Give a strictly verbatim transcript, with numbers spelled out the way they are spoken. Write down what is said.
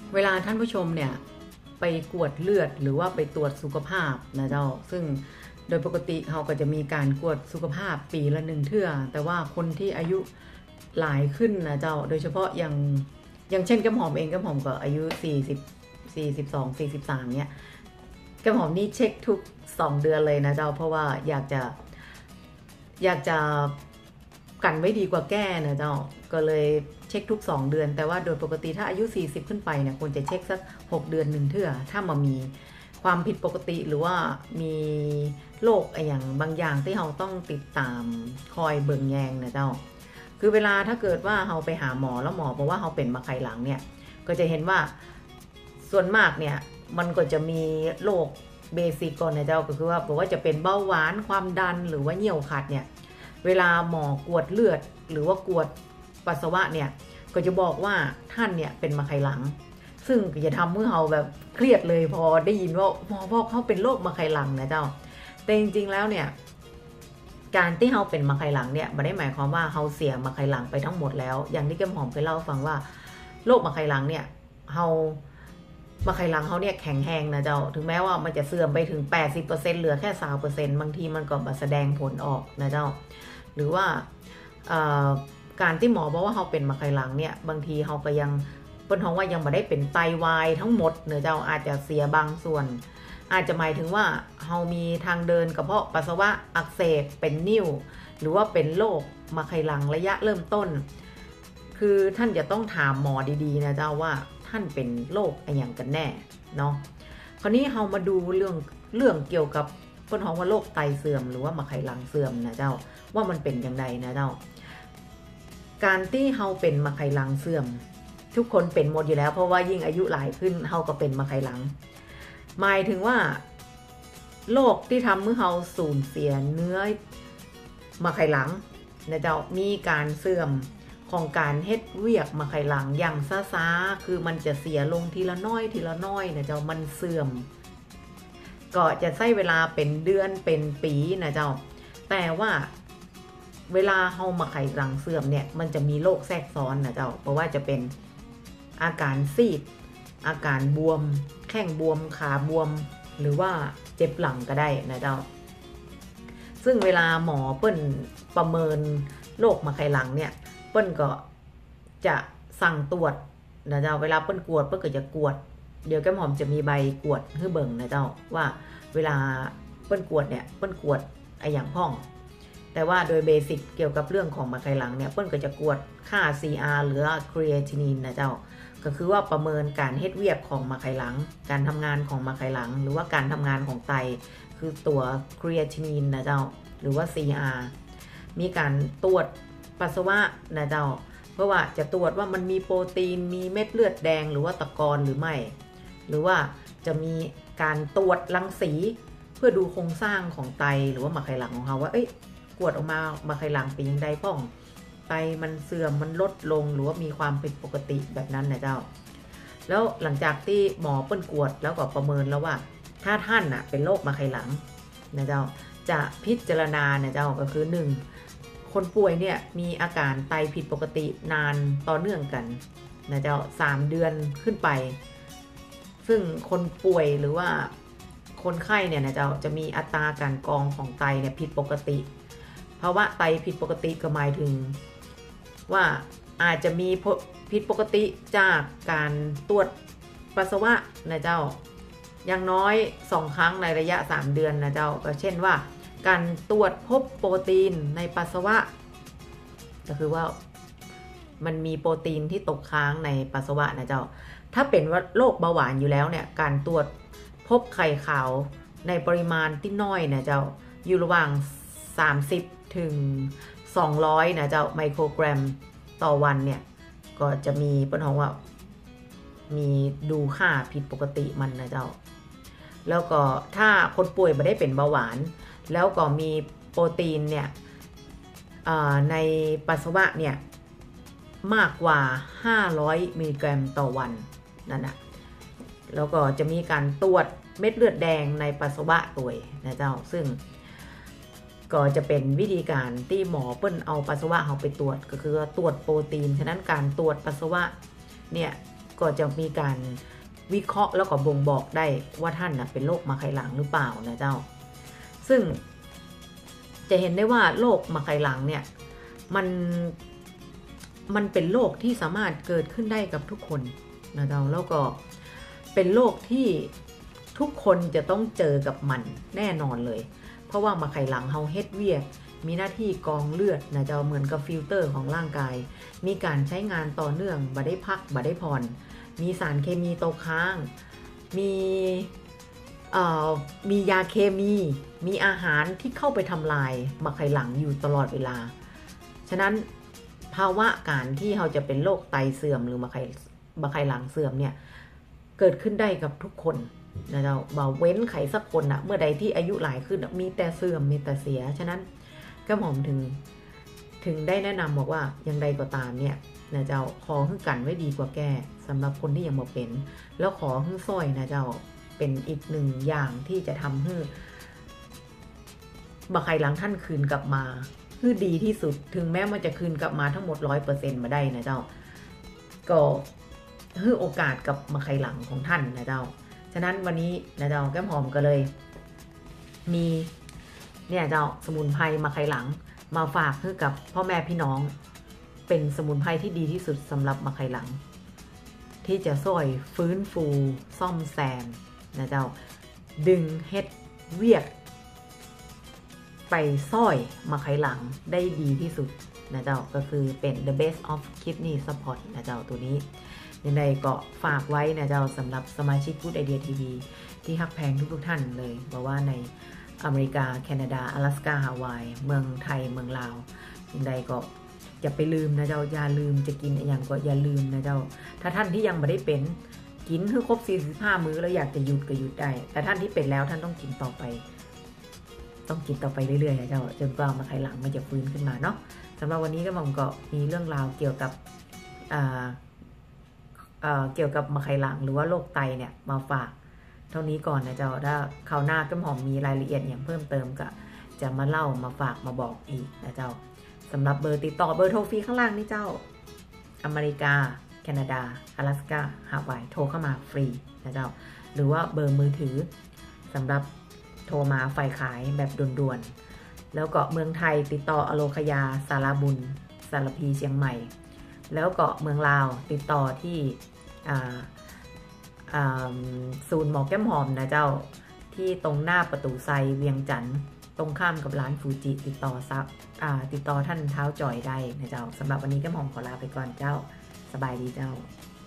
เวลาท่านผู้ชมเนี่ยไปกวดเลือดหรือว่าไปตรวจสุขภาพนะเจ้าซึ่งโดยปกติเขาก็จะมีการกวดสุขภาพปีละหนึ่งเทื่อแต่ว่าคนที่อายุหลายขึ้นนะเจ้าโดยเฉพาะอย่างอย่างเช่นแก้มหอมเองแก้มหอมก็อายุสี่สิบ สี่สิบสอง สี่สิบสามเนี่ยแก้มหอมนี่เช็คทุกสองเดือนเลยนะเจ้าเพราะว่าอยากจะอยากจะกันไว้ดีกว่าแก้นะเจ้าก็เลยเช็คทุกสองเดือนแต่ว่าโดยปกติถ้าอายุสี่สิบขึ้นไปเนี่ยควรจะเช็คสักหกเดือนหนึ่งเทื่อถ้ามามีความผิดปกติหรือว่ามีโรคอะไรอย่างบางอย่างที่เราต้องติดตามคอยเบิ่งแยงนะเจ้าคือเวลาถ้าเกิดว่าเราไปหาหมอแล้วหมอบอกว่าเราเป็นมะไขหลังเนี่ยก็จะเห็นว่าส่วนมากเนี่ยมันก็จะมีโรคเบสิกก่อนนะเจ้าก็คือว่าบอกว่าจะเป็นเบาหวานความดันหรือว่าเหี่ยวขัดเนี่ยเวลาหมอกวดเลือดหรือว่ากวดปัสสาวะเนี่ยก็จะบอกว่าท่านเนี่ยเป็นมะไขหลังซึ่งจะทำให้เราแบบเครียดเลยพอได้ยินว่าหมอบอกเขาเป็นโรคมะไขหลังนะเจ้าแต่จริงๆแล้วเนี่ยการที่เราเป็นมะไขหลังเนี่ยไม่ได้หมายความว่าเราเสียมะไขหลังไปทั้งหมดแล้วอย่างที่แก้มหอมเคยเล่าฟังว่าโรคมะไขหลังเนี่ยเรามะไขหลังเขาเนี่ยแข็งแรงนะเจ้าถึงแม้ว่ามันจะเสื่อมไปถึง แปดสิบเปอร์เซ็นต์ เหลือแค่ สามเปอร์เซ็นต์ บางทีมันก็แสดงผลออกนะเจ้าหรือว่าการที่หมอบอกว่าเขาเป็นมะไขหลังเนี่ยบางทีเขาก็ยังเป็นท้องว่ายังไม่ได้เป็นไตวายทั้งหมดเนื้อเจ้าอาจจะเสียบางส่วนอาจจะหมายถึงว่าเขามีทางเดินกระเพาะปัสสาวะอักเสบเป็นนิ่วหรือว่าเป็นโรคมะไขหลังระยะเริ่มต้นคือท่านจะต้องถามหมอดีๆนะเจ้าว่าท่านเป็นโรคอะไรอย่างกันแน่เนาะคราวนี้เรามาดูเรื่องเรื่องเกี่ยวกับเป็นท้องว่าโรคไตเสื่อมหรือว่ามะไขหลังเสื่อมนะเจ้าว่ามันเป็นอย่างไรนะเจ้าการที่เราเป็นมะไขหลังเสื่อมทุกคนเป็นหมดอยู่แล้วเพราะว่ายิ่งอายุหลายขึ้นเราก็เป็นมะไขหลังหมายถึงว่าโรคที่ทำให้เราสูญเสียเนื้อมะไขหลังนะเจ้ามีการเสื่อมของการเฮ็ดเวียกมะไขหลังอย่างช้าๆคือมันจะเสียลงทีละน้อยทีละน้อยนะเจ้ามันเสื่อมก็จะใช้เวลาเป็นเดือนเป็นปีนะเจ้าแต่ว่าเวลาเฮามะไขหลังเสื่อมเนี่ยมันจะมีโรคแทรกซ้อนนะเจ้าเพราะว่าจะเป็นอาการซีดอาการบวมแข้งบวมขาบวมหรือว่าเจ็บหลังก็ได้นะเจ้าซึ่งเวลาหมอเปิ้นประเมินโรคมะไขหลังเนี่ยเปิ้นก็จะสั่งตรวจนะเจ้าเวลาเปิ้นกวดเปิ้นก็จะกวดเดี๋ยวแก้มหอมจะมีใบกวดให้เบิ่งนะเจ้าว่าเวลาเปิ้นกวดเนี่ยเปิ้นกวดไออย่างพ่องแต่ว่าโดยเบสิกเกี่ยวกับเรื่องของมะไขหลังเนี่ยเปิ้นก็จะกวดค่า ซี อาร์ หรือครีเอทินินนะเจ้าก็คือว่าประเมินการเฮ็ดเวียกของมะไขหลังการทำงานของมะไขหลังหรือว่าการทำงานของไตคือตัวครีเอทินินนะเจ้าหรือว่า ซี อาร์ มีการตรวจปัสสาวะนะเจ้าเพราะว่าจะตรวจว่ามันมีโปรตีนมีเม็ดเลือดแดงหรือว่าตะกอนหรือไม่หรือว่าจะมีการตรวจรังสีเพื่อดูโครงสร้างของไตหรือว่ามะไขหลังของเขาว่าเอ้ยกวดออกมามะไขหลังเป็นยังไงพ่องไตมันเสื่อมมันลดลงหรือว่ามีความผิดปกติแบบนั้นนะเจ้าแล้วหลังจากที่หมอเปิ้นกวดแล้วก็ประเมินแล้วว่าถ้าท่านน่ะเป็นโรคมะไขหลังนะเจ้าจะพิจารณานะเจ้าก็คือหนึ่งคนป่วยเนี่ยมีอาการไตผิดปกตินานต่อเนื่องกันนะเจ้าสามเดือนขึ้นไปซึ่งคนป่วยหรือว่าคนไข้เนี่ยนะเจ้าจะมีอัตราการกรองของไตเนี่ยผิดปกติภาวะไตผิดปกติก็หมายถึงว่าอาจจะมีผิดปกติจากการตรวจปัสสาวะนะเจ้าอย่างน้อยสองครั้งในระยะสามเดือนนะเจ้าก็เช่นว่าการตรวจพบโปรตีนในปัสสาวะก็คือว่ามันมีโปรตีนที่ตกค้างในปัสสาวะนะเจ้าถ้าเป็นว่าโรคเบาหวานอยู่แล้วเนี่ยการตรวจพบไข่ขาวในปริมาณที่น้อยนะเจ้าอยู่ระหว่างสามสิบถึงสองร้อยนะเจ้าไมโครกรัมต่อวันเนี่ยก็จะมีปัญหาว่ามีดูค่าผิดปกติมันนะเจ้าแล้วก็ถ้าคนป่วยไม่ได้เป็นเบาหวานแล้วก็มีโปรตีนเนี่ยในปัสสาวะเนี่ยมากกว่าห้าร้อยมิลลิกรัมต่อวันนั่นนะแล้วก็จะมีการตรวจเม็ดเลือดแดงในปัสสาวะตัวนะเจ้าซึ่งก็จะเป็นวิธีการที่หมอเปิ้นเอาปัสสาวะเขาไปตรวจก็คือตรวจโปรตีนฉะนั้นการตรวจปัสสาวะเนี่ยก็จะมีการวิเคราะห์แล้วก็บ่งบอกได้ว่าท่านนะเป็นโรคมะไขหลังหรือเปล่านะเจ้าซึ่งจะเห็นได้ว่าโรคมะไขหลังเนี่ยมันมันเป็นโรคที่สามารถเกิดขึ้นได้กับทุกคนนะเจ้าแล้วก็เป็นโรคที่ทุกคนจะต้องเจอกับมันแน่นอนเลยเพราะว่ามะไขหลังเฮาเฮ็ดเวียกมีหน้าที่กรองเลือดนะเจ้าเหมือนกับฟิลเตอร์ของร่างกายมีการใช้งานต่อเนื่องบ่ได้พักบ่ได้ผ่อนมีสารเคมีตกค้างมีเอ่อมียาเคมีมีอาหารที่เข้าไปทำลายมะไขหลังอยู่ตลอดเวลาฉะนั้นภาวะการที่เราจะเป็นโรคไตเสื่อมหรือมะไขมะไขหลังเสื่อมเนี่ยเกิดขึ้นได้กับทุกคนนะเจ้าบ่เว้นไขสักคนนะเมื่อใดที่อายุหลายขึ้นมีแต่เสื่อมมีแต่เสียฉะนั้นก็หมอมถึงถึงได้แนะนำบอกว่าอย่างใดก็ตามเนี่ยนะเจ้าขอให้กันไว้ดีกว่าแก้สำหรับคนที่ยังบ่เป็นแล้วขอให้ซ้อยนะเจ้าเป็นอีกหนึ่งอย่างที่จะทำให้มะไขหลังท่านคืนกลับมาคือดีที่สุดถึงแม้มันจะคืนกลับมาทั้งหมด ร้อยเปอร์เซ็นต์ มาได้นะเจ้าก็ให้โอกาสกับมะไขหลังของท่านนะเจ้าฉะนั้นวันนี้นะเจ้าแก้มหอมก็เลยมีเนี่ยเจ้าสมุนไพรมะไขหลังมาฝากให้กับพ่อแม่พี่น้องเป็นสมุนไพรที่ดีที่สุดสำหรับมะไขหลังที่จะช่วยฟื้นฟูซ่อมแซมนะเจ้าดึงเฮ็ดเวียกไปซ้อยมะไขหลังได้ดีที่สุดนะเจ้าก็คือเป็น the best of kidney support นะเจ้าตัวนี้ยังไงก็ฝากไว้นะเจ้าสำหรับสมาชิก Good Idea ที วี ที่ฮักแพงทุกๆท่านเลยบอกว่าในอเมริกาแคนาดา阿拉斯加ฮาวายเมืองไทยเมืองลาวยังไงก็อย่าไปลืมนะเจ้าอย่าลืมจะกินอย่างก็อย่าลืมนะเจ้าถ้าท่านที่ยังไม่ได้เป็นกินให้ครบสี่สิบห้ามื้อแล้วอยากจะหยุดก็หยุดได้แต่ท่านที่เป็นแล้วท่านต้องกินต่อไปต้องกินต่อไปเรื่อยๆนะเจ้าจนกว่ามะไขหลังมันจะฟื้นขึ้นมาเนาะสำหรับวันนี้ก็มองก็มีเรื่องราวเกี่ยวกับอ่าเอ่อเกี่ยวกับมะไขหลังหรือว่าโรคไตเนี่ยมาฝากเท่านี้ก่อนนะเจ้าถ้าคราวหน้าก็หอมมีรายละเอียดอย่างเพิ่มเติมก็จะมาเล่ามาฝากมาบอกอีกนะเจ้าสำหรับเบอร์ติดต่อเบอร์โทรฟรีข้างล่างนี่เจ้าอเมริกาแคนาดา阿拉斯加ฮาวายโทรเข้ามาฟรีนะเจ้าหรือว่าเบอร์มือถือสำหรับโทรมาฝ่ายขายแบบด่วนๆแล้วก็เมืองไทยติดต่ออโลคยาสารบุญสารพีเชียงใหม่แล้วก็เมืองลาวติดต่อที่ศูนย์หมอแก้มหอมนะเจ้าที่ตรงหน้าประตูไซเวียงจันทร์ตรงข้ามกับร้านฟูจิติดต่อซับติดต่อท่านเท้าจ่อยได้นะเจ้าสำหรับวันนี้แก้มหอมขอลาไปก่อนเจ้าสบายดีเจ้า